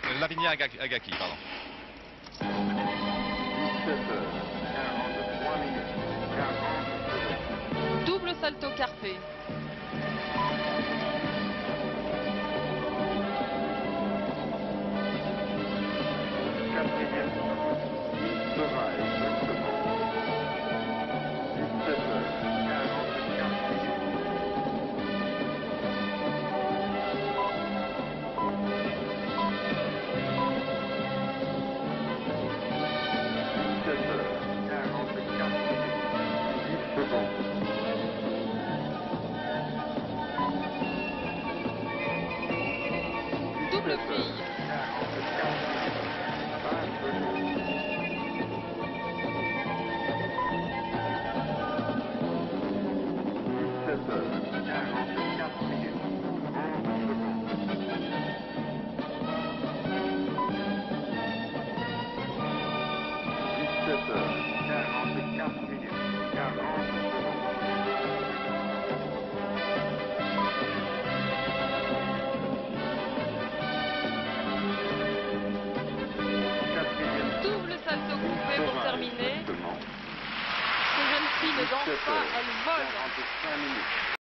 Lavinia Agaki, pardon. 43 minutes, 40 secondes. Double salto carpé. Quatrième, Sora, exactement. 17h44 minutes. Double fille. 17h44 Double salto coupé pour terminer. Ces jeunes filles ne dansent pas, elles volent. 45 minutes.